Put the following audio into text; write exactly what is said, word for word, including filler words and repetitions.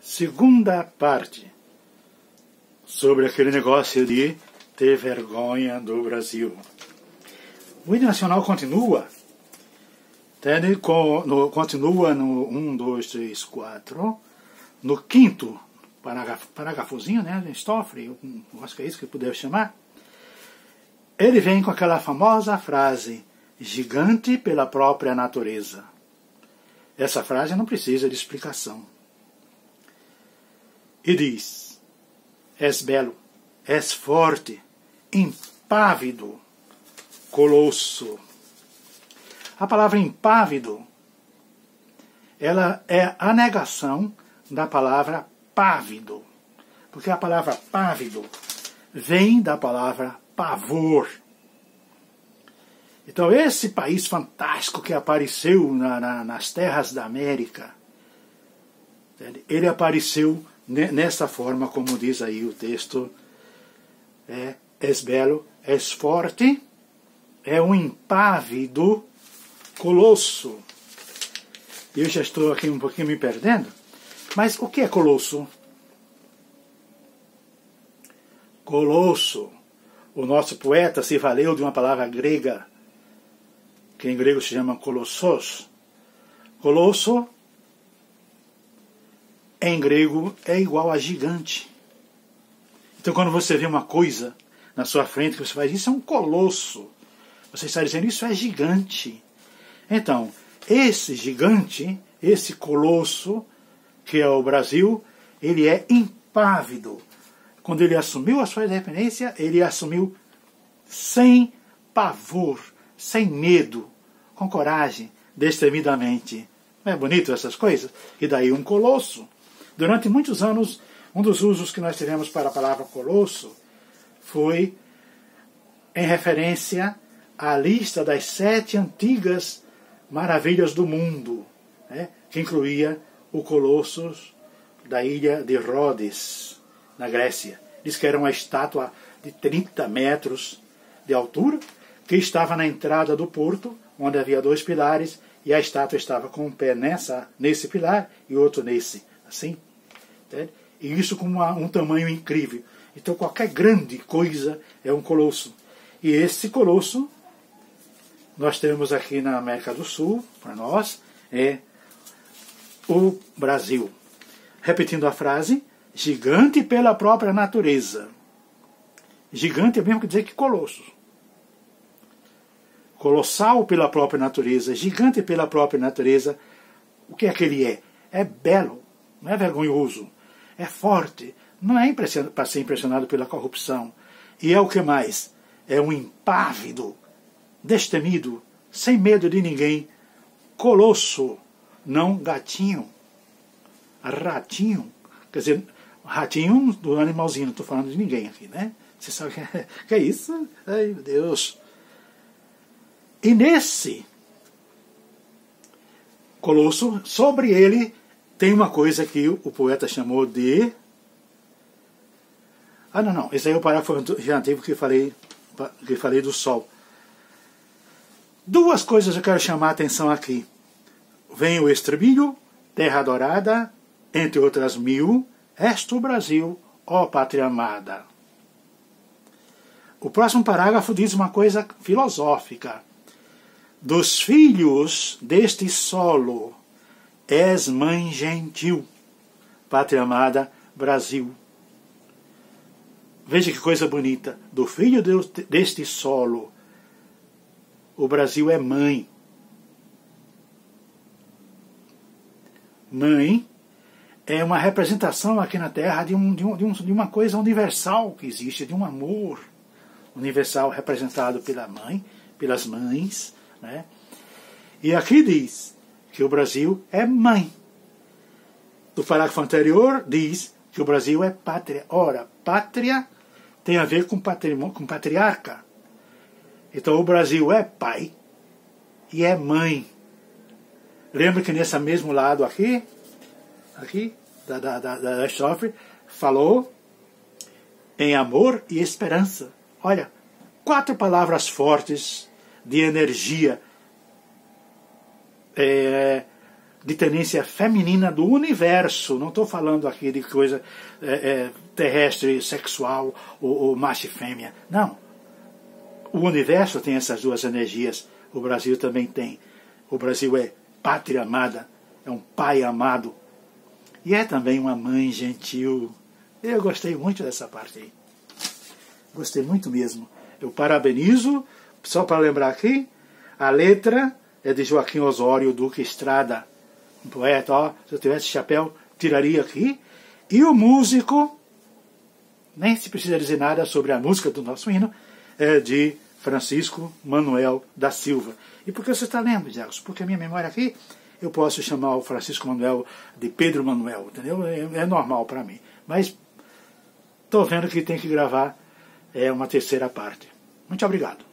Segunda parte, sobre aquele negócio de ter vergonha do Brasil. O hino nacional continua, entende? No, continua no um, dois, três, quatro, no quinto parágrafo, parágrafozinho, né, estofre, eu acho que é isso que puder chamar. Ele vem com aquela famosa frase, gigante pela própria natureza. Essa frase não precisa de explicação. E diz, és belo, és forte, impávido, colosso. A palavra impávido, ela é a negação da palavra pávido. Porque a palavra pávido vem da palavra pavor. Então esse país fantástico que apareceu na, na, nas terras da América, ele apareceu nessa forma, como diz aí o texto, é, és belo, és forte, é um impávido colosso. Eu já estou aqui um pouquinho me perdendo, mas o que é colosso? Colosso. O nosso poeta se valeu de uma palavra grega, que em grego se chama kolossos. Colosso, em grego, é igual a gigante. Então, quando você vê uma coisa na sua frente, que você faz, isso é um colosso. Você está dizendo, isso é gigante. Então, esse gigante, esse colosso, que é o Brasil, ele é impávido. Quando ele assumiu a sua independência, ele assumiu sem pavor, sem medo, com coragem, destemidamente. Não é bonito essas coisas? E daí um colosso. Durante muitos anos, um dos usos que nós tivemos para a palavra colosso foi em referência à lista das sete antigas maravilhas do mundo, né, que incluía o colosso da ilha de Rhodes, na Grécia. Diz que era uma estátua de trinta metros de altura, que estava na entrada do porto, onde havia dois pilares, e a estátua estava com um pé nessa, nesse pilar e outro nesse, assim. Entende? E isso com uma, um tamanho incrível. Então qualquer grande coisa é um colosso. E esse colosso, nós temos aqui na América do Sul, para nós, é o Brasil. Repetindo a frase, gigante pela própria natureza. Gigante é mesmo que dizer que colosso. Colossal pela própria natureza, gigante pela própria natureza. O que é que ele é? É belo, não é vergonhoso, é forte, não é para ser impressionado pela corrupção. E é o que mais? É um impávido, destemido, sem medo de ninguém, colosso, não gatinho, ratinho. Quer dizer, ratinho do animalzinho, não estou falando de ninguém aqui, né? Você sabe que é, que é isso? Ai, meu Deus. E nesse colosso, sobre ele, tem uma coisa que o poeta chamou de... Ah, não, não. Esse aí é o parágrafo já antigo que falei, que falei do sol. Duas coisas eu quero chamar a atenção aqui. Vem o estribilho, terra adorada, entre outras mil, és tu Brasil, ó pátria amada. O próximo parágrafo diz uma coisa filosófica. Dos filhos deste solo, és mãe gentil, pátria amada, Brasil. Veja que coisa bonita. Do filho deste solo, o Brasil é mãe. Mãe é uma representação aqui na Terra de, um, de, um, de, um, de uma coisa universal que existe, de um amor universal representado pela mãe, pelas mães, né? E aqui diz que o Brasil é mãe. No parágrafo anterior diz que o Brasil é pátria. Ora, pátria tem a ver com, patrimônio, com patriarca. Então o Brasil é pai e é mãe. Lembra que nesse mesmo lado aqui, aqui da, da, da, da estrofe, falou em amor e esperança. Olha, quatro palavras fortes de energia, é, de tendência feminina do universo. Não estou falando aqui de coisa é, é, terrestre, sexual, ou, ou macho e fêmea. Não. O universo tem essas duas energias. O Brasil também tem. O Brasil é pátria amada, é um pai amado. E é também uma mãe gentil. Eu gostei muito dessa parte aí. Gostei muito mesmo. Eu parabenizo, só para lembrar aqui, a letra é de Joaquim Osório Duque Estrada, um poeta, ó, se eu tivesse chapéu, tiraria aqui. E o músico, nem se precisa dizer nada sobre a música do nosso hino, é de Francisco Manuel da Silva. E por que você está lendo, Jacos? Porque a minha memória aqui, eu posso chamar o Francisco Manuel de Pedro Manuel, entendeu? É, é normal para mim. Mas estou vendo que tem que gravar é, uma terceira parte. Muito obrigado.